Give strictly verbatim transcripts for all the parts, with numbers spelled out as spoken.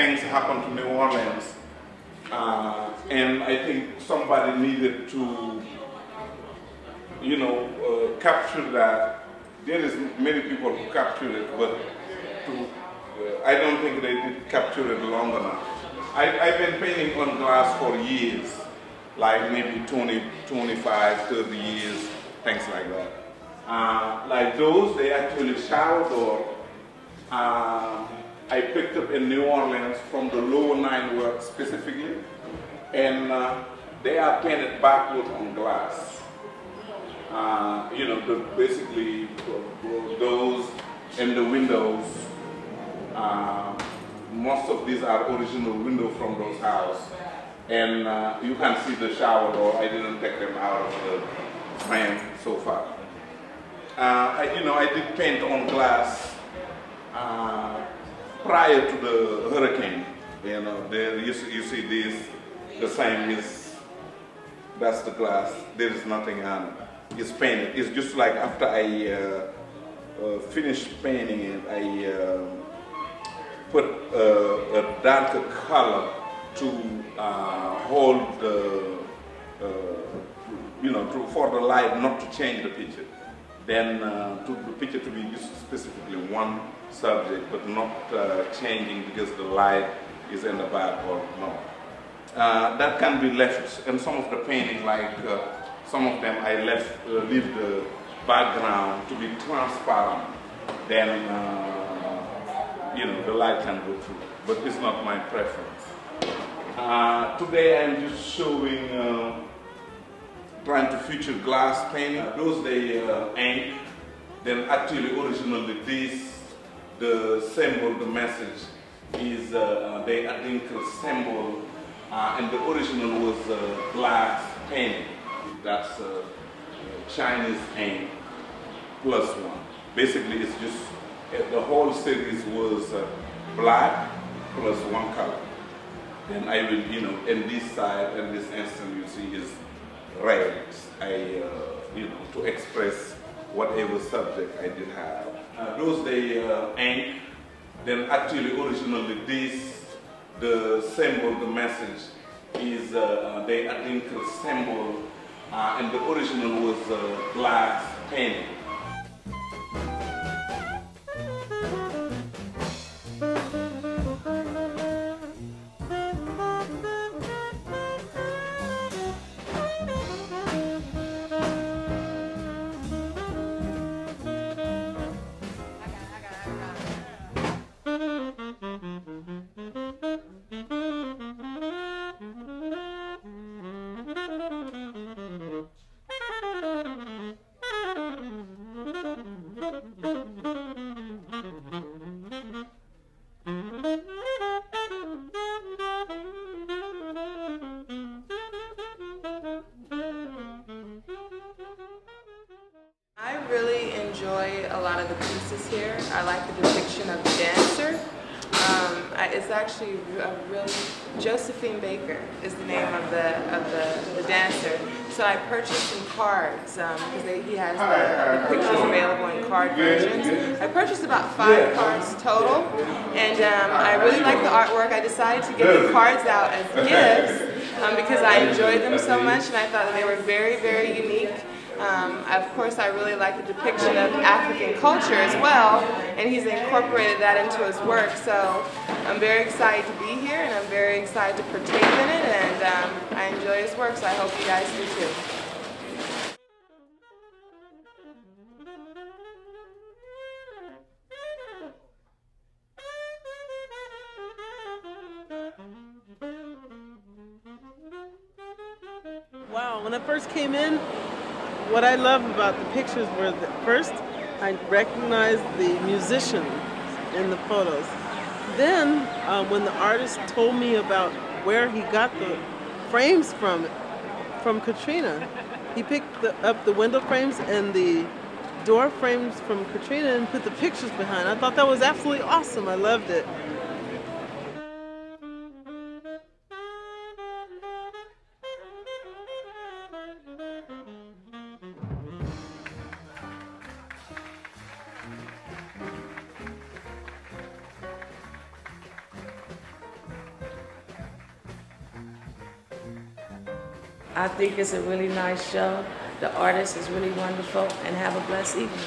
things happened to New Orleans, uh, and I think somebody needed to, you know, uh, capture that. There is many people who captured it, but to, uh, I don't think they did capture it long enough. I, I've been painting on glass for years, like maybe twenty, twenty-five, thirty years, things like that. Uh, like those, they actually shower door. Uh, I picked up in New Orleans from the lower nine work specifically, and uh, they are painted backward on glass. Uh, you know, the, basically those and the windows. Uh, most of these are original windows from those houses, and uh, you can see the shower door. I didn't take them out of the frame so far. Uh, I, you know, I did paint on glass uh, prior to the hurricane. You know, there you see, you see this, the same is, that's the glass. There is nothing on it. It's painted. It's just like after I uh, uh, finished painting it, I uh, put uh, a darker color to uh, hold the, uh, you know, to, for the light not to change the picture. Then uh, to the picture to be just specifically one subject, but not uh, changing because the light is in the back or no. Uh, that can be left, and some of the painting, like uh, some of them I left, uh, leave the background to be transparent. Then, uh, you know, the light can go through, but it's not my preference. Uh, today I'm just showing uh, trying to feature glass painting. Those they uh, ink. Then actually originally this, the symbol, the message is uh, the identical symbol, uh, and the original was uh, glass painting. That's uh, Chinese ink plus one. Basically it's just, uh, the whole series was uh, black plus one color. Then I will, you know, in this side, in this instant you see is red, I, uh, you know, to express whatever subject I did have. Uh, those they uh, ink. Then actually originally this, the symbol, the message is uh, the identical symbol, uh, and the original was uh, glass painting. I really enjoy a lot of the pieces here. I like the depiction of the dancer. Um, I, it's actually a really, Josephine Baker is the name of the of the, the dancer. So I purchased some cards because um, he has the, the pictures available in card versions. I purchased about five cards total, and um, I really like the artwork. I decided to give the cards out as gifts um, because I enjoyed them so much, and I thought that they were very, very unique. Um, of course, I really like the depiction of African culture as well, and he's incorporated that into his work. So I'm very excited to be here, and I'm very excited to partake in it, and um, I enjoy his work, so I hope you guys do too. Wow, when I first came in, what I love about the pictures were that first I recognized the musician in the photos. Then uh, when the artist told me about where he got the frames from, from Katrina, he picked the, up the window frames and the door frames from Katrina and put the pictures behind. I thought that was absolutely awesome. I loved it. I think it's a really nice show. The artist is really wonderful, and have a blessed evening.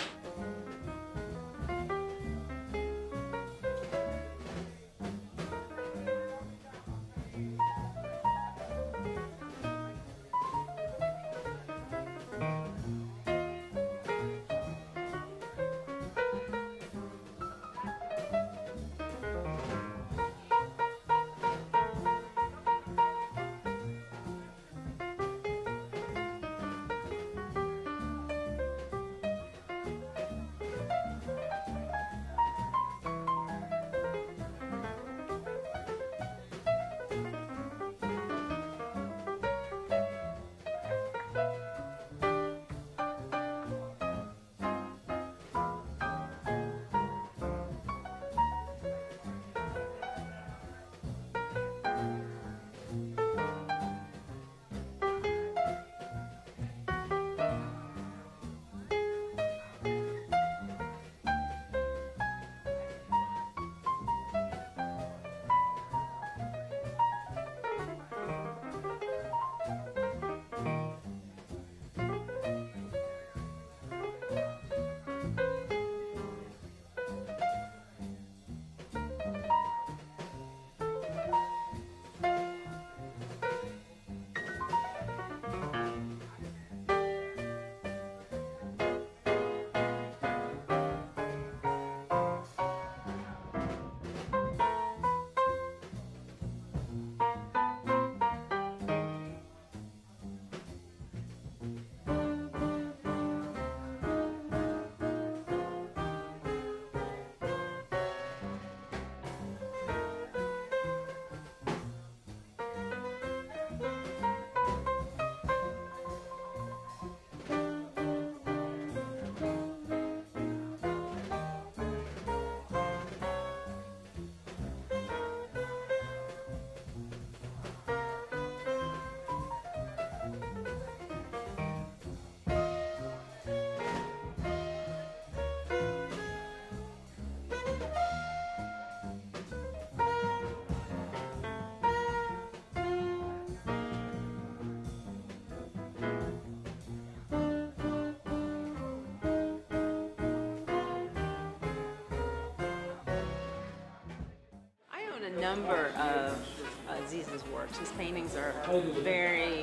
A number of Aziz's works. His paintings are very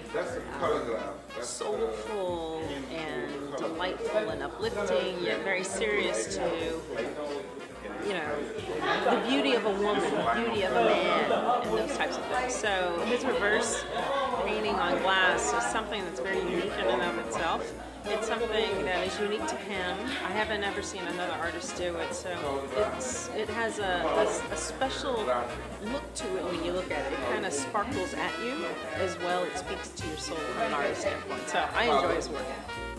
uh, soulful and delightful and uplifting, yet very serious to, you know, the beauty of a woman, the beauty of a man, and those types of things. So his reverse painting on glass is something that's very unique in and of itself. It's something that is unique to him. I haven't ever seen another artist do it, so it's it has a, a, a special look to it when you look at it. It kind of sparkles at you as well. It speaks to your soul from an artist standpoint. So I enjoy his work.